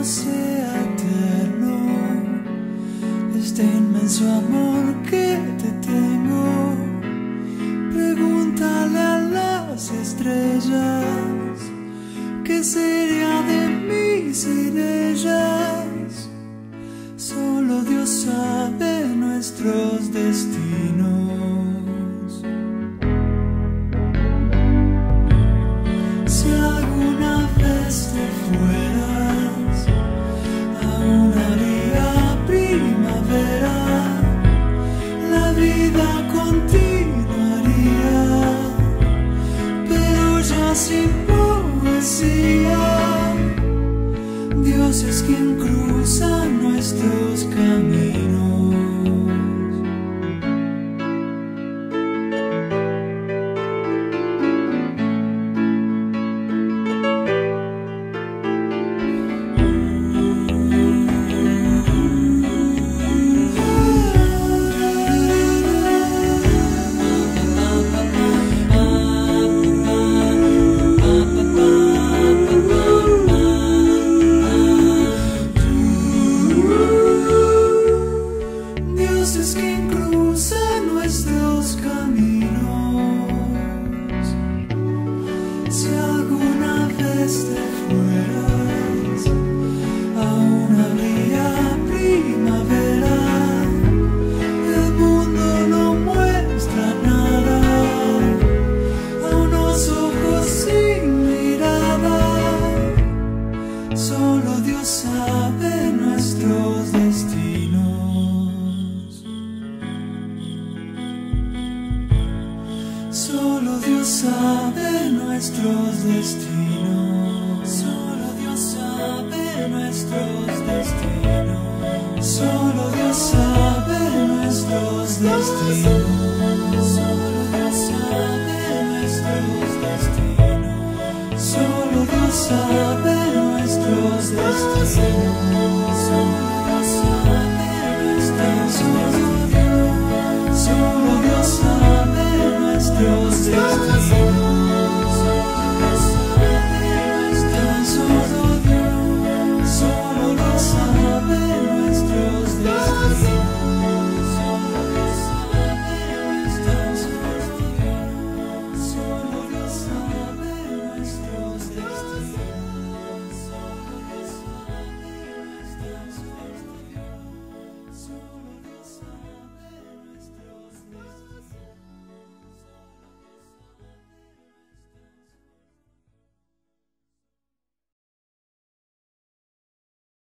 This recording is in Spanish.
sea eterno este inmenso amor que te tengo. Pregúntale a las estrellas qué sería de mí sin ellas. Solo Dios sabe nuestros destinos. Si alguna vez te fueras, aún haría primavera, la vida continuaría, pero ya sin poesía. Dios es quien cruza nuestros caminos. Es quien cruza nuestros caminos. Si alguna vez te fueras, aún habría primavera. El mundo no muestra nada a unos ojos sin mirada. Solo Dios sabe nuestros destinos. Solo Dios sabe nuestros destinos. Solo Dios sabe nuestros destinos. Solo Dios sabe nuestros destinos. Solo Dios sabe nuestros destinos. Solo Dios sabe nuestros destinos. Solo Dios sabe nuestros destinos. Solo Dios sabe nuestros destinos.